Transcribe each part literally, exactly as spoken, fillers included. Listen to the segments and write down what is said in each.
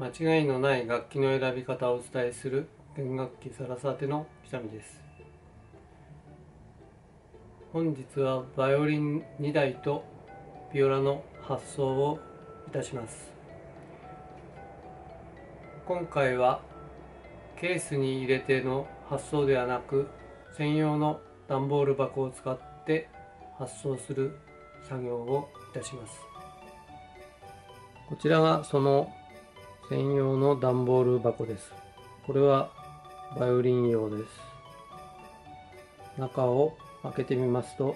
間違いのない楽器の選び方をお伝えする弦楽器サラサテの北見です。本日はバイオリンにだいとビオラの発奏をいたします。今回はケースに入れての発奏ではなく、専用の段ボール箱を使って発奏する作業をいたします。こちらがその専用の段ボール箱です。これはバイオリン用です。中を開けてみますと、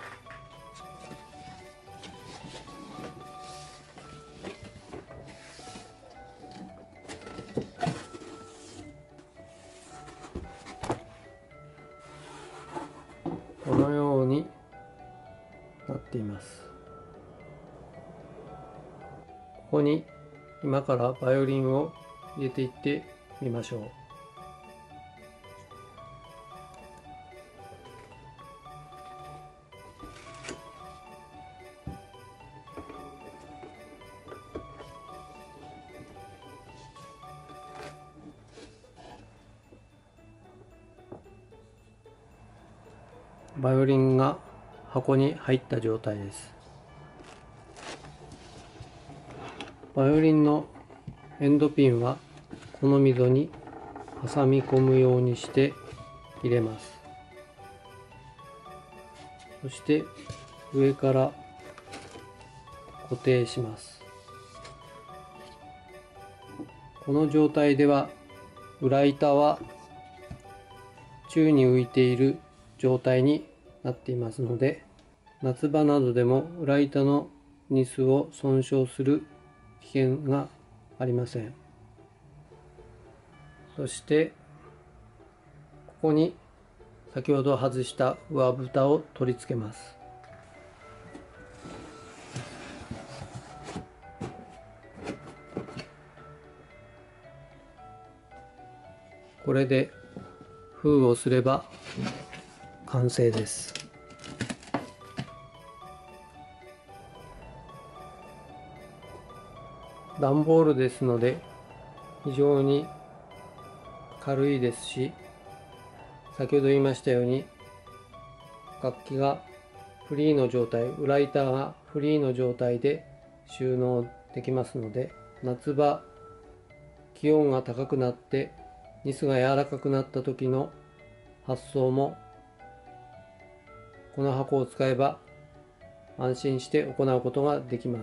このようになっています。ここに今からバイオリンを入れていってみましょう。バイオリンが箱に入った状態です。バイオリンのエンドピンはこの溝に挟み込むようにして入れます。そして上から固定します。この状態では裏板は宙に浮いている状態になっていますので、夏場などでも裏板のニスを損傷する危険がありません。そしてここに先ほど外した上蓋を取り付けます。これで封をすれば完成です。段ボールですので非常に軽いですし、先ほど言いましたように楽器がフリーの状態、裏板がフリーの状態で収納できますので、夏場気温が高くなってニスが柔らかくなった時の発奏もこの箱を使えば安心して行うことができます。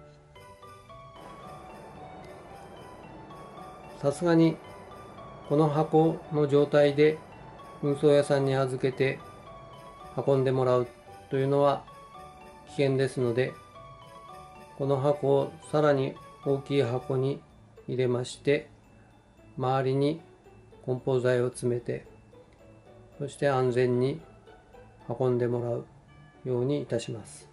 さすがにこの箱の状態で運送屋さんに預けて運んでもらうというのは危険ですので、この箱をさらに大きい箱に入れまして、周りに梱包材を詰めて、そして安全に運んでもらうようにいたします。